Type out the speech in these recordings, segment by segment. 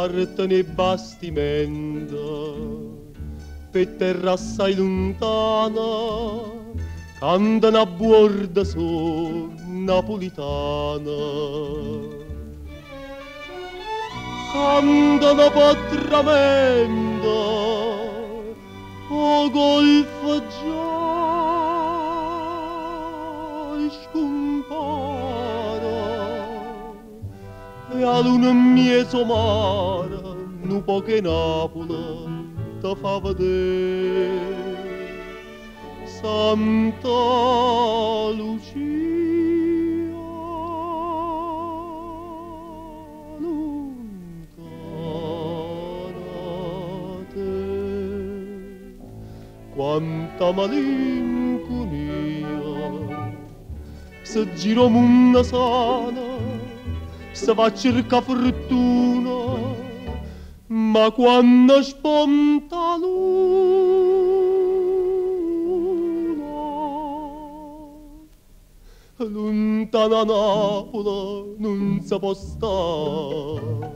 partono i bastimenti per terra assai lontana, cantano a bordo su napolitana. Cantano patramento, o golfo già scompara, e a luna mieso mare, nu poche Napoli te fa vedere. Santa Lucia, lontana te, quanta malinconia, se giro munna sana, se va a cercare fortuna, ma quando spunta luna, lontana Napoli non si può stare.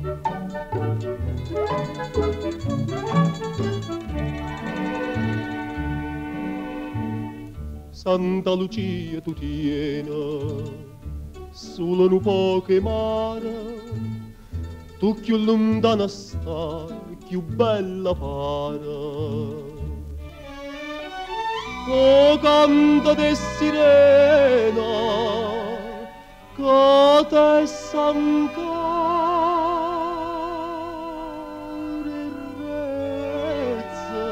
Santa Lucia tu tieni, solo un poche mare, tu più lontana stai, più bella pare. O canto de sirena, che te s'ancora rezza,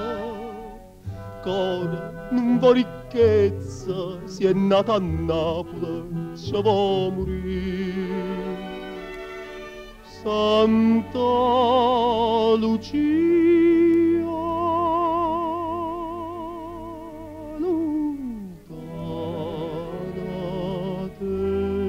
core non vuoi ricchezza, si è nata a Napoli, ci può morire. Santa Lucia, lontana te,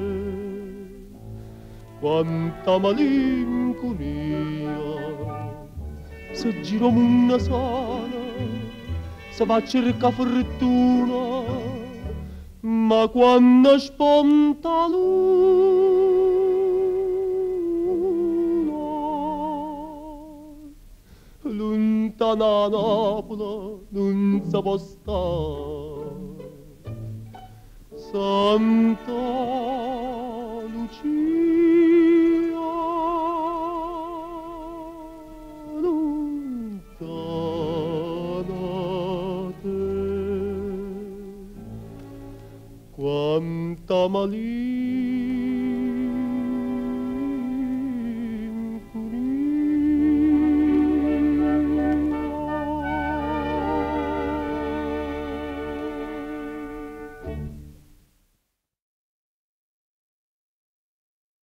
quanta malinconia, se giro munna sana, se va a cercare fortuna, ma quando spunta lontana Napoli non si può stare. Santa Lucia, lontana te, quanta maligna